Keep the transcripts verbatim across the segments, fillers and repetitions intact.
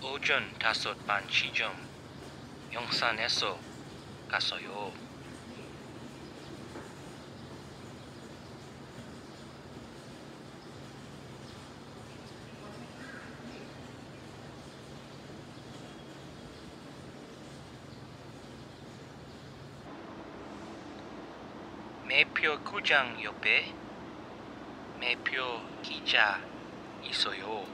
오전 다섯 반 시점 영산에서 갔어요. 매표 구장 옆에 매표 기자 있어요.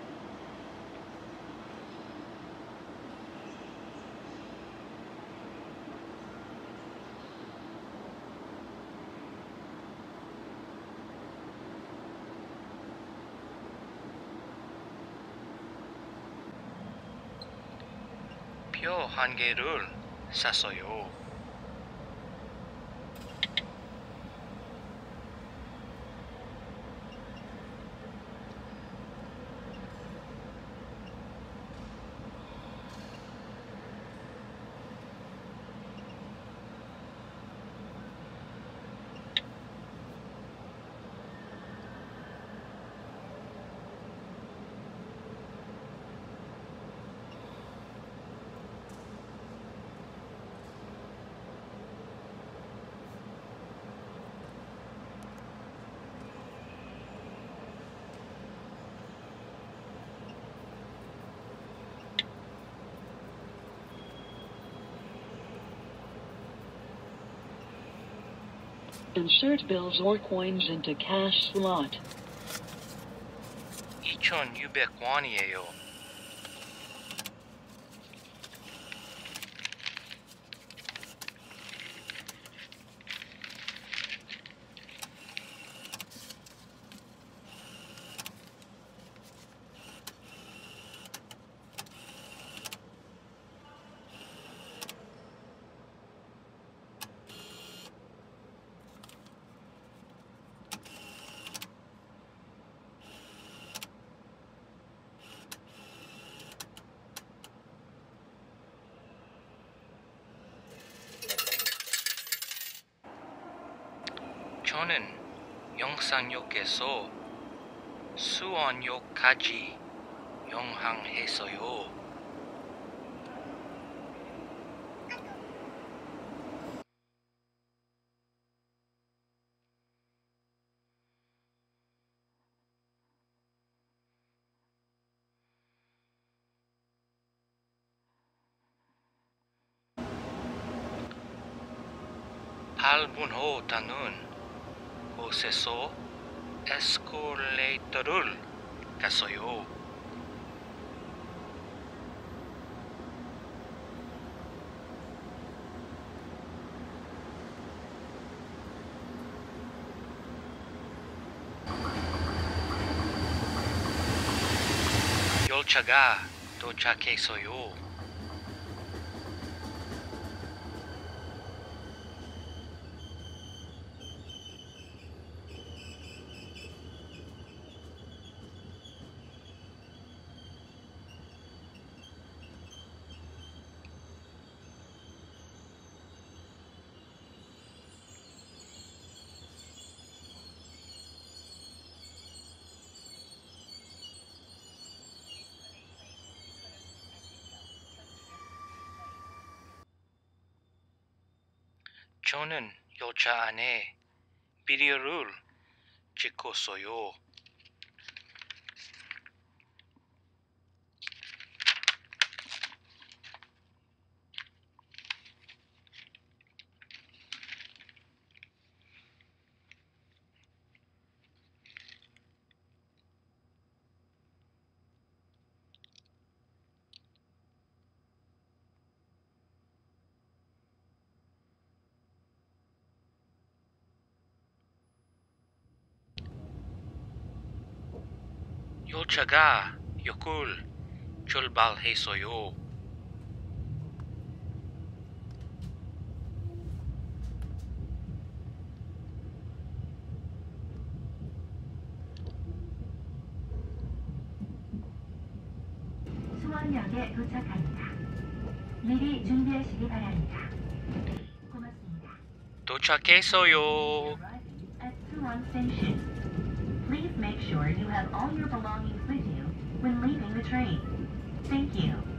표 한 개를 샀어요. Insert bills or coins into cash slot. 이천육백 원이에요. 저는 영산역에서 수원역까지 영항했어요. 팔분호단은 곳에서 에스컬레이터를 갔어요. 열차가 도착했어요. 저는 열차 안에 비디오를 찍었어요. 열차가 역을 출발했어요. 수원역에 도착합니다. 미리 준비하시기 바랍니다. 고맙습니다. 도착했어요. At Suwon Station. Please make sure you have all your belongings with you when leaving the train. Thank you.